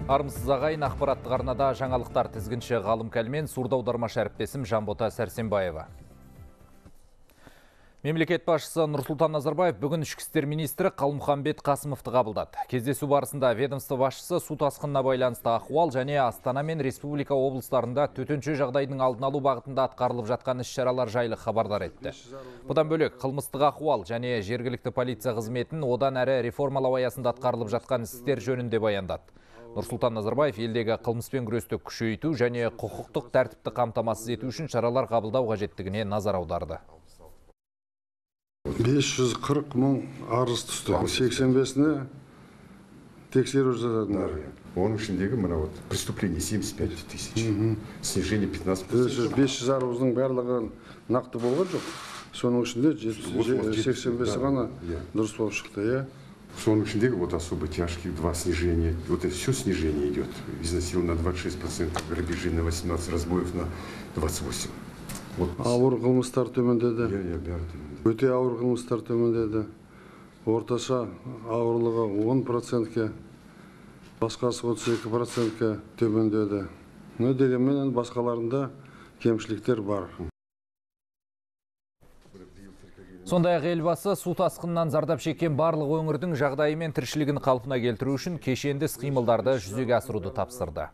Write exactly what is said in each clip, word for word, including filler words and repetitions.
Армысыз ағайын, ақпараттық арнада жаңалықтар тізгінші ғалым кәлмен, сурда аудармашы әріптесім Жанбота Сәрсенбаева. Мемлекет басшысы Нұрсұлтан Назарбаев бүгін ішкі істер министрі Қалмұханбет Қасымовты қабылдады. Кездесу барысында ведомство басшысы су тасқынына байланысты ахуал және Астана мен республика облыстарында төтенше жағдайдың алдын алу бағытында атқарылып жатқан іс-шаралар жайлы хабардар етті. Бұдан бөлек қылмыстық ахуал және жергілікті полиция қызметін одан әрі реформалау аясында атқарылып жатқан істер жөнінде баяндады. Нұрсұлтан Назарбаев елдегі қылмыспен күресті күшейту және құқықтық тәртіпті қамтамасыз ету үшін шаралар қабылдау қажеттігіне назар аударды. бес жүз қырық мың арыз түсті. сексен бесіне тексеру жасадыңдар. Оның ішіндегі мына вот преступление семьдесят пять тысяч. Снижение пятнадцать процентов. бес жүз арыздың барлығы нақты болған жоқ. Соның ішінде сексен бесі ғана дұрыс болып шықты, иә. Соның ішіндегі вот особо тяжкие два снижения. Вот это все снижение идет. Изнасилование на двадцать шесть процентов, грабежи на восемнадцать, разбоев на двадцать восемь. Ауыр қылмыстар төмендеді. Я, я, бәрі төмендеді. Өте ауыр қылмыстар төмендеді. Орташа ауырлығы он процентке, басқасы отыз екі процентке төмендеді. Но дегенмен басқаларында кемшіліктер бар. Сондай-ақ елбасы су тасқынынан зардап шеккен барлық өңірдің жағдайы мен тіршілігін қалпына келтіру үшін кешенді іс-қимылдарды жүзеге асыруды тапсырды.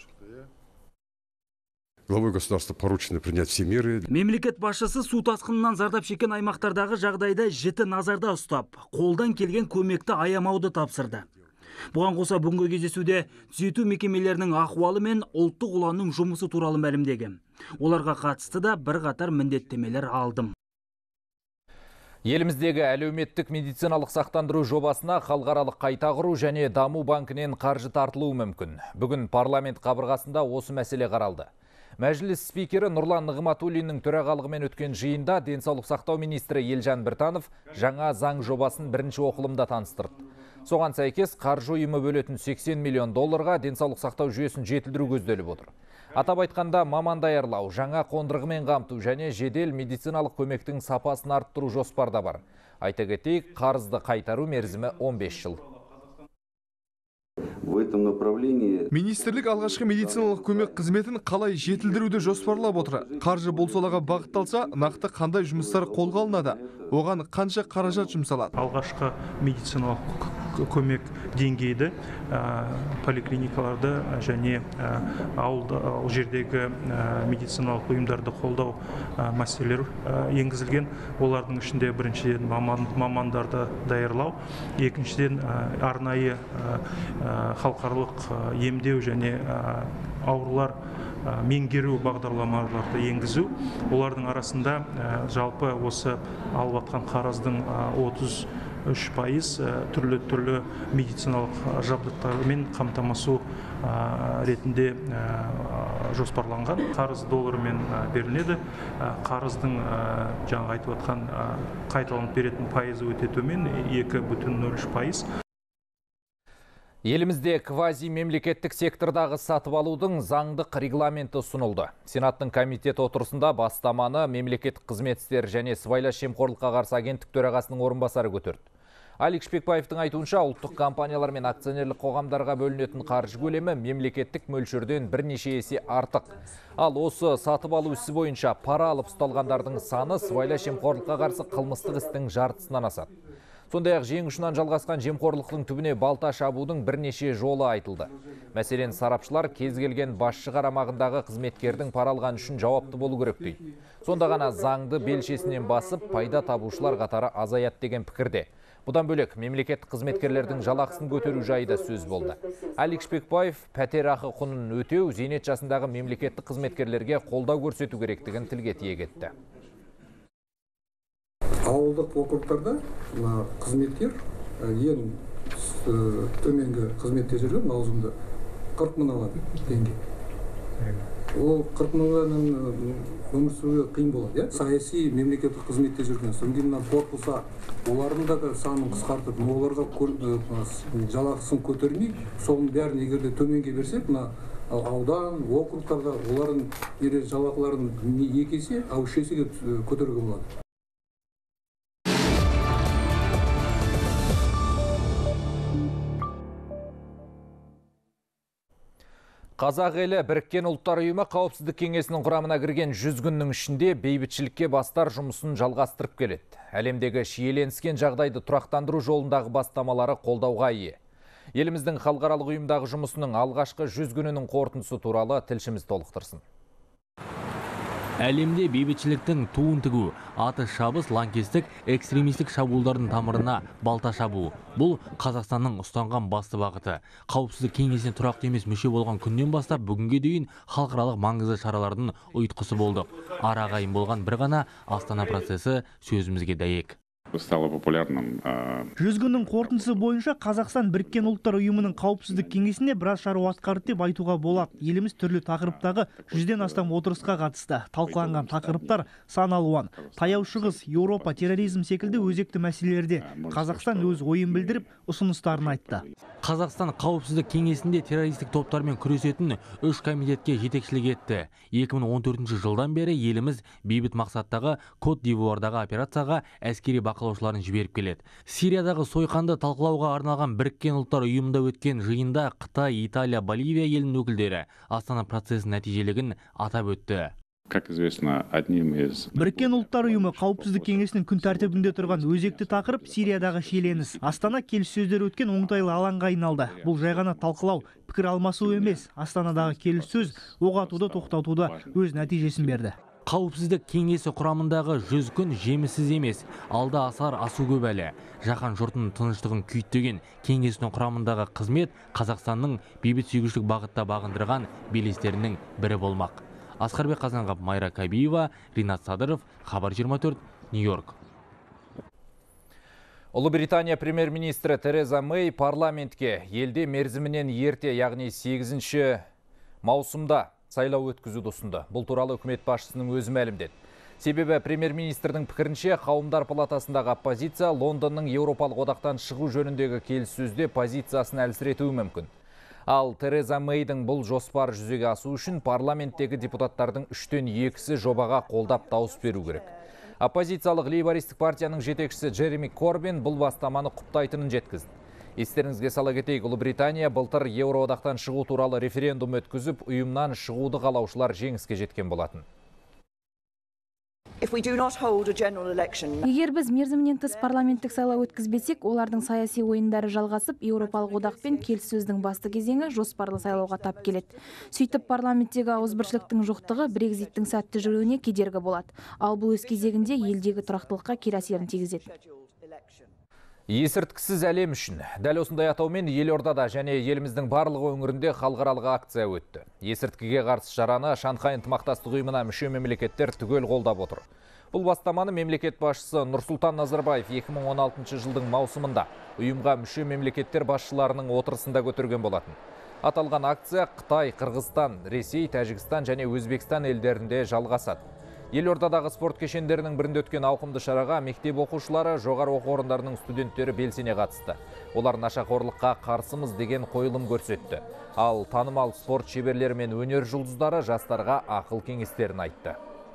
Главой государства поручено принять все меры. Мемлекет басшысы су тасқынынан зардап шеккен аймақтардағы жағдайды жіті назарда ұстап, қолдан келген көмекті аямауды тапсырды. Бұған қоса бүгінгі кездесуде түзету мекемелерінің ахуалы мен ұлттық ұланның жұмысы туралы мәлімдеген. Оларға қатысты да бір қатар міндеттемелер алдым. Еліміздегі әлеуметтік медициналық сақтандыру жобасына халықаралық қайта құру және даму банкінен қаржы тартылуы мүмкін. Бүгін парламент қабырғасында осы мәселе қаралды. Мәжіліс спикері Нұрлан Нығматуллиннің төрағалығымен өткен жиында денсаулық сақтау министрі Елжан Біртанов жаңа заң жобасын бірінші оқылымда таныстырды. Соған сәйкес қаржы ұйымы бөлетін сексен миллион долларға денсаулық сақтау жүйесін жетілдіру көзделіп отыр. Атап айтқанда маман даярлау, жаңа қондырғымен қамту және жедел медициналық көмектің сапасын арттыру жоспарда бар. Айта кетейік, қарызды қайтару мерзімі он бес жыл. В этом направлении министрлік алғашқы медициналық көмек қызметін қалай жетілдіруді жоспарлап отыр. Қаржы бұл салаға бағытталса, нақты қандай жұмыстар қолға алынады? Оған қанша қаражат жұмсалады? Алғашқы медициналық көмек деңгейді поликлиникаларды және ауыл жердегі медициналық ұйымдарды қолдау мәселелер енгізілген. Олардың ішінде біріншіден мамандарды даярлау, екіншіден арнайы халықаралық емдеу және аурулар меңгеру бағдарламаларды енгізу. Олардың арасында жалпы осы алып атқан қарыздың отыз үш пайыз түрлі-түрлі медициналық жабдықтармен қамтамасу ретінде жоспарланған. Қарыз доллармен беріледі. Қарыздың жаңа айтып отқан қайталанып беретін пайызы өте төмен, екі бүтін нөл үш пайыз. Елімізде квази-мемлекеттік сектордағы сатып алудың заңдық регламенті ұсынылды. Сенаттың комитет отырысында бастаманы мемлекеттік қызмет істері және сыбайлас жемқорлыққа қарсы агенттік төрағасының орынбасары көтерді. Алик Шпекбаевтың айтуынша, ұлттық компаниялар мен акционерлік қоғамдарға бөлінетін қаржы көлемі мемлекеттік мөлшерден бірнеше есе артық. Ал осы сатып алу ісі бойынша пара алып ұсталғандардың саны сыбайлас жемқорлыққа қарсы қылмыстық істің жартысынан асады. Сондай-ақ жең ұшынан жалғасқан жемқорлықтың түбіне балта шабудың бірнеше жолы айтылды. Мәселен, сарапшылар кез келген басшы қарамағындағы қызметкердің пара алған үшін жауапты болу керек дейді. Сонда ғана заңды белшесінен басып, пайда табушылар қатары азаят деген пікірде. Бұдан бөлек, мемлекеттік қызметкерлердің жалақысын көтеру жайы да сөз болды. Алик Шпекбаев пәтерақы құнын өтеу, зейнет жасындағы мемлекеттік қызметкерлерге қолдау көрсету керектігін тілге тиек етті. Ауылдық округтарда қызметкер ең төменгі қызметте жүрген лауазымда қырық мың алады теңге. Ол қырық мыңнан өмір сүруге қиын болады. Саяси мемлекеттік қызметте жүрген, содан корпуса олардың да санын қысқартып, оларға жалақысын көтермей, соның бәрін егерде төменге берсек, аудан, округтарда олардың жалақыларын екі есе, а үш есеге көтеруге болады. Қазақ елі Біріккен ұлттар ұйымы қауіпсіздік кеңесінің құрамына кірген жүз күннің ішінде бейбітшілікке бастар жұмысын жалғастырып келеді. Әлемдегі шиеленіскен жағдайды тұрақтандыру жолындағы бастамалары қолдауға ие. Еліміздің халықаралық ұйымдағы жұмысының алғашқы жүз күнінің қорытындысы туралы тілшіміз толықтырсын. Әлемде бейбітшіліктің туын тігу, атыс шабыс, лаңкестік, экстремистік шабуылдардың тамырына балта шабу. Бұл Қазақстанның ұстанған басты бағыты. Қауіпсіздік кеңесіне тұрақты емес мүше болған күннен бастап бүгінге дейін халықаралық маңызды шаралардың ұйытқысы болдық. Арағайын болған бір ғана Астана процесі сөзімізге дәйек. Стало популярным. Жүз күннің қорытындысы бойынша Қазақстан Біріккен ұлттар ұйымының қауіпсіздік кеңесінде біраз шаруа атқарды деп айтуға болады. Еліміз түрлі тақырыптағы жүзден астам отырысқа қатысты. Талқыланған тақырыптар сан алуан. Таяу шығыс, Еуропа, терроризм секілді өзекті мәселелерде Қазақстан өз ойын білдіріп, ұсыныстарын айтты. Қазақстан қауіпсіздік кеңесінде террористік топтармен күресетін үш комитетке жетекшілік етті. екі мың он төртінші жылдан бері еліміз бейбіт мақсаттағы Кот д'Ивуардағы операцияға әскери бақылаушыларын жіберіп келеді. Сириядағы сойқанды талқылауға арналған Біріккен ұлттар ұйымында өткен жиында Қытай, Италия, Боливия елінің өкілдері Астана процесінің нәтижелігін атап өтті. Как известно, одним из... Біріккен ұлттар ұйымы қауіпсіздік кеңесінің күн тәртібінде тұрған өзекті тақырып Сириядағы шиеленіс. Астана келіссөздер өткен оңтайлы алаңға айналды. Бұл жай ғана талқылау, пікір алмасу емес. Астанадағы келіссөз оқ атуды тоқтатуды өз нәтижесін берді. Қауіпсіздік кеңесі құрамындағы жүз күн жеміссіз емес. Алда асар асу көп әлі. Жаһан жұртының тыныштығын күйттеген кеңесінің құрамындағы қызмет Қазақстанның бейбіт сүйгіштік бағытта бағындырған белестерінің бірі болмақ. Асқарбек Қазанғап, Майра Кабиева, Ринат Садыров, Хабар жиырма төрт, Нью-Йорк. Ұлыбритания премьер-министрі Тереза Мэй парламентке елде мерзімінен ерте, яғни сегізінші маусымда сайлау өткізуді ұсынды. Бұл туралы үкімет басшысының өзі мәлімдеді. Себебі премьер-министрдің пікірінше қауымдар палатасындағы оппозиция Лондонның Еуропалық одақтан шығу жөніндегі келіссөзде позициясын әлсіретуі мүмкін. Ал Тереза Мэйдің бұл жоспар жүзеге асу үшін парламенттегі депутаттардың үштен екісі жобаға қолдап дауыс беру керек. Оппозициялық лейбористік партияның жетекшісі Джереми Корбин бұл бастаманы құптайтынын жеткізді. Естеріңізге сала кетейік, Ұлыбритания былтыр Еуроодақтан шығу туралы референдум өткізіп, ұйымнан шығуды қалаушылар жеңіске жеткен болатын. Егер біз мерзімінен тыс парламенттік сайлау өткізбесек, олардың саяси ойындары жалғасып, Еуропалық одақпен келіссөздің басты кезеңі жоспарлы сайлауға тап келеді. Сөйтіп парламенттегі ауызбіршіліктің жоқтығы Брекзиттің сәтті жүруіне кедергі болады. Ал бұл өз кезегінде елдегі тұрақтылыққа кері әсерін тигізеді. Есірткісіз әлем үшін. Дәл осындай атаумен Елордада және еліміздің барлығы өңірінде халықаралық акция өтті. Есірткіге қарсы шараны Шанхай ынтымақтастық ұйымына мүше мемлекеттер түгел қолдап отыр. Бұл бастаманы мемлекет басшысы Нұрсұлтан Назарбаев екі мың он алтыншы жылдың маусымында ұйымға мүше мемлекеттер басшыларының отырысында көтерген болатын. Аталған акция Қытай, Қырғызстан, Ресей, Тәжікстан және Өзбекстан елдерінде жалғасады. Елордадағы спорт кешендерінің бірінде өткен ауқымды шараға мектеп оқушылары, жоғары оқу орындарының студенттері белсене қатысты. Олар нашақорлыққа қарсымыз деген қойылым көрсетті. Ал танымал спорт шеберлері мен өнер жұлдыздары жастарға ақыл кеңестерін айтты.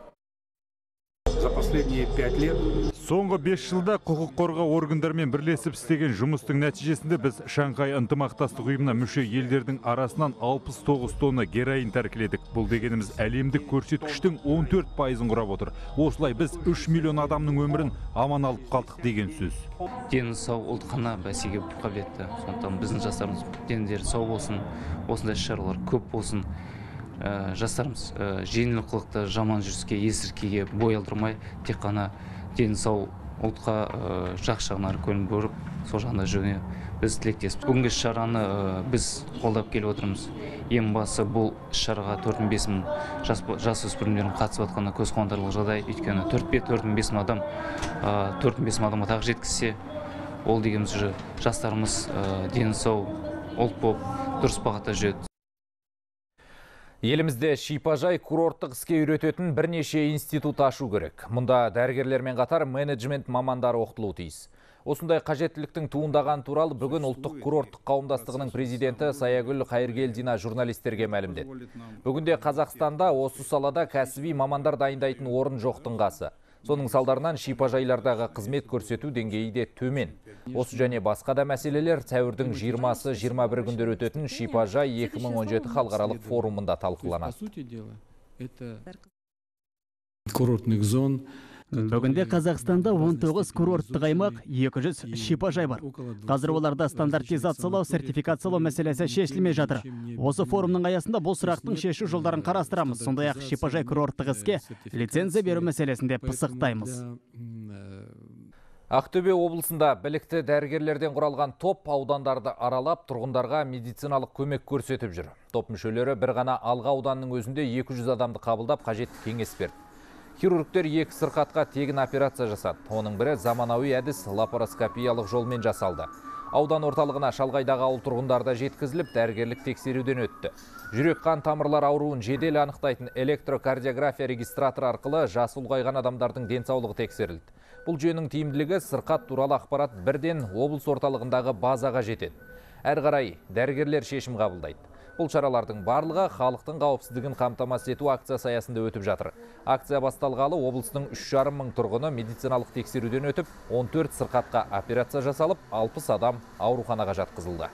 За последние пять лет Соңғы бес жылда құқық қорғау органдарымен бірлесіп істеген жұмыстың нәтижесінде біз Шанхай ынтымақтастық ұйымына мүше елдердің арасынан алпыс тоғыз тонна героин тәркіледік. Бұл дегеніміз әлемдік көрсеткіштің он төрт пайызын құрап отыр. Осылай біз үш миллион адамның өмірін аман алып қалдық деген сөз. Дені сау ұлт қана бәсеге қабілетті. Сондықтан біздің жастарымыз дендері сау болсын, осындай шаралар көп болсын. Жастарымыз жеңіл қылықты жаман жүріске, есірткіге бой алдырмай, тек қана дені сау ұлтқа жақсы жағынан көңіл бөліп, сол жағында жүруіне біз тілектеспіз. Бүгінгі шараны біз қолдап келіп отырмыз. Ең басы бұл шараға төрт мың бес мың жасөспірімдердің қатысып жатқаны көз қуантарлық жағдай. Өйткені төрт мың бес мың адам төрт мың бес мың адамға тағы жеткізсе, ол дегеніміз уже жастарымыз дені сау ұлт болып дұрыс бағытта жүреді. Елімізде шипажай курорттық іске үйрететін бірнеше институт ашу керек. Мұнда дәрігерлермен қатар менеджмент мамандары оқытылуы тиіс. Осындай қажеттіліктің туындаған туралы бүгін ұлттық курорттық қауымдастығының президенті Саягүл Қайыргелдина журналистерге мәлімдеді. Бүгінде Қазақстанда осы салада кәсіби мамандар дайындайтын орын жоқтың қасы. Соның салдарынан шипажайлардағы қызмет көрсету деңгейі де төмен. Осы және басқа да мәселелер сәуірдің жиырмасы жиырма бірі күндер өтетін шипажай екі мың он жеті халықаралық форумында талқыланады. Курортных зон. Бүгінде Қазақстанда он тоғыз курорттық аймақ, екі жүз шипажай бар. Қазір оларда стандартизациялау, сертификациялау мәселесі шешілмей жатыр. Осы форумның аясында бұл сұрақтың шешу жолдарын қарастырамыз. Сондай-ақ шипажай курорттық іске лицензия беру мәселесінде пысықтаймыз. Ақтөбе облысында білікті дәрігерлерден құралған топ аудандарды аралап, тұрғындарға медициналық көмек көрсетіп жүр. Топ мүшелері бір ғана Алға ауданының өзінде екі жүз адамды қабылдап, қажетті кеңес берді. Хирургтер екі сырқатқа тегін операция жасады. Оның бірі заманауи әдіс лапароскопиялық жолмен жасалды. Аудан орталығына шалғайдағы ауыл тұрғындары да жеткізіліп, дәрігерлік тексеруден өтті. Жүрек қан тамырлар ауруын жедел анықтайтын электрокардиография регистраторы арқылы жасы ұлғайған адамдардың денсаулығы тексерілді. Бұл жүйенің тиімділігі сырқат туралы ақпарат бірден облыс орталығындағы базаға жетеді. Әр қарай дәрігерлер шешім қабылдайды. Бұл шаралардың барлығы халықтың қауіпсіздігін қамтамасыз ету акциясы аясында өтіп жатыр. Акция басталғалы облыстың үш жарым мың тұрғыны медициналық тексеруден өтіп, он төрт сырқатқа операция жасалып, алпыс адам ауруханаға жатқызылды.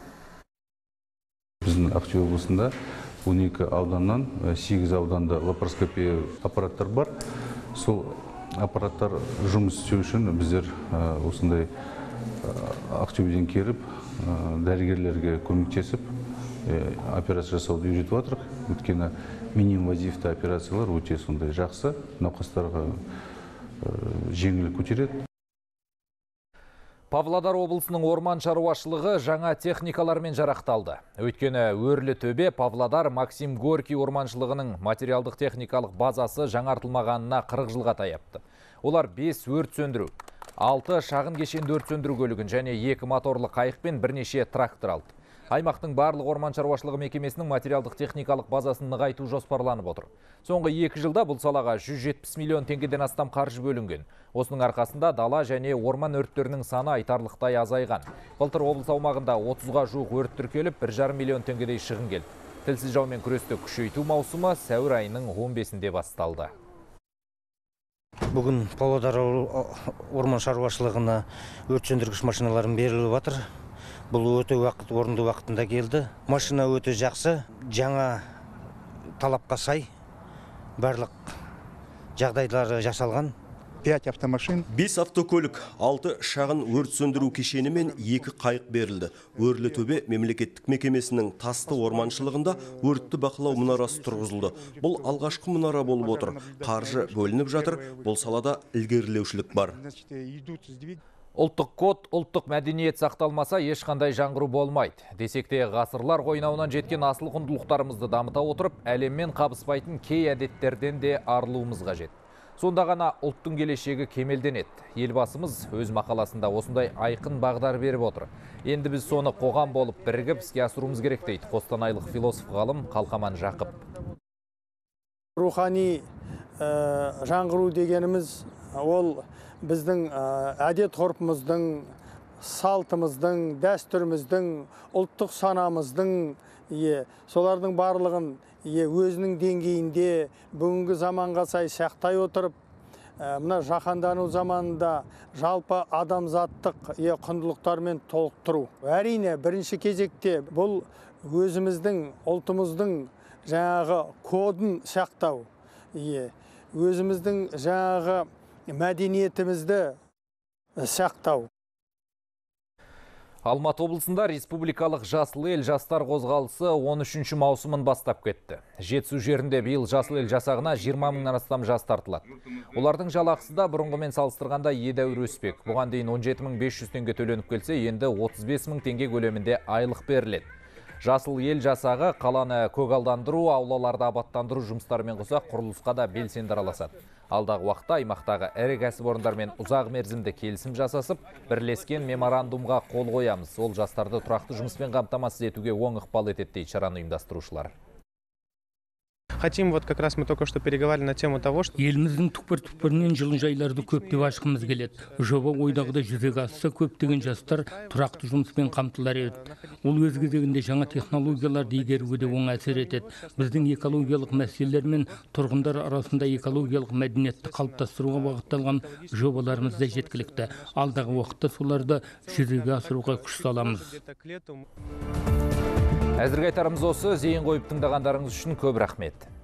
Біздің Ақтөбе облысында он екі ауданнан сегіз ауданда лапароскопия аппараттар бар. Сол аппараттар жұмыс істеу үшін біздер осындай Ақтөбеден келіп, дәрігерлерге көмектесіп, операция жасауды үйретіп жатырық. Өйткені минимум-инвазивті операциялар өте сондай жақсы, науқастарға жеңіл көтереді. Павлодар облысының орман шаруашылығы жаңа техникалармен жарақталды. Өйткені Өрлі төбе Павлодар Максим Горький орманшылығының материалдық техникалық базасы жаңартылмағанына қырық жылға таяпты. Олар бес өрт сөндіру, алты шағын кешенді өрт сөндіру көлігін және екі моторлы қайық пен бірнеше трактор алды. Аймақтың барлық орман шаруашылығы мекемесінің материалдық техникалық базасын нығайту жоспарланып отыр. Соңғы екі жылда бұл салаға жүз жетпіс миллион теңгеден астам қаржы бөлінген. Осының арқасында дала және орман өрттерінің саны айтарлықтай азайған. Былтыр облыс аумағында отызға жуық өрт тіркеліп, бір жарым миллион теңгедей шығын келді. Тілсіз жаумен күресті күшейту маусымы сәуір айының он бесінде басталды. Бүгін Павлодар орман шаруашылығына өрт сөндіргіш машиналарын беріліп жатыр. Бұл өте уақыт, орынды уақытында келді. Машина өте жақсы, жаңа талапқа сай, барлық жағдайлары жасалған. пять автомашин. бес автокөлік, алты шағын өрт сөндіру кешені мен екі қайық берілді. Өрлі төбе мемлекеттік мекемесінің тасты орманшылығында өртті бақылау мұнарасы тұрғызылды. Бұл алғашқы мұнара болып отыр. Қаржы бөлініп жатыр, бұл салада ілгерілеушілік бар. Ұлттық код, ұлттық мәдениет сақталмаса ешқандай жаңғыру болмайды. Десекте ғасырлар қойнауынан жеткен асыл құндылықтарымызды дамыта отырып, әлеммен қабыспайтын кей әдеттерден де арылуымыз қажет. Сонда ғана ұлттың келешегі кемелденеді. Елбасымыз өз мақаласында осындай айқын бағдар беріп отыр. Енді біз соны қоғам болып бірігіп іске асыруымыз керек дейді қостанайлық философ ғалым Қалқаман Жақып. Рухани жаңғыру дегеніміз ол біздің әдет ғұрпымыздың, салтымыздың, дәстүріміздің, ұлттық санамыздың, солардың барлығын өзінің деңгейінде бүгінгі заманға сай сақтай отырып, мына жаһандану заманында жалпы адамзаттық құндылықтармен толықтыру. Әрине, бірінші кезекте бұл өзіміздің, ұлтымыздың жаңағы кодын сақтау, өзіміздің жаңағы мәдениетімізді сақтау. Алматы облысында республикалық жасыл ел жастар қозғалысы он үшінші маусымын бастап кетті. Жетісу жерінде биыл жасыл ел жасағына жиырма мыңнан астам жас тартылады. Олардың жалақысы да бұрынғымен салыстырғанда едәуір өспек. Бұған дейін он жеті мың бес жүз теңге төленіп келсе, енді отыз бес мың теңге көлемінде айлық беріледі. Жасыл ел жасағы қаланы көгалдандыру, аулаларды абаттандыру жұмыстарымен қоса құрылысқа да белсенді араласады. Алдағы уақытта аймақтағы ірі кәсіпорындармен ұзақ мерзімді келісім жасасып, бірлескен меморандумға қол қоямыз. Ол жастарды тұрақты жұмыспен қамтамасыз етуге оң ықпал етеді дейді шараны ұйымдастырушылар. хотим, вот как раз мы только что переговорили на тему того, что еліміздің түкпір-түкпірінен жылыжайларды көптеп ашқымыз келеді. Жоба ойдағыдай жүзеге асса, көптеген жастар тұрақты жұмыспен қамтылар еді. Ол өз кезегінде жаңа технологияларды игеруге де оң әсер етеді. Біздің экологиялық мәселелер мен тұрғындар арасында экологиялық мәдениетті қалыптастыруға бағытталған жобаларымыз да жеткілікті. Алдағы уақытта соларды жүзеге асыруға күш саламыз. Әзірге айтарымыз осы. Зейін қойып тыңдағандарыңыз үшін көп рахмет.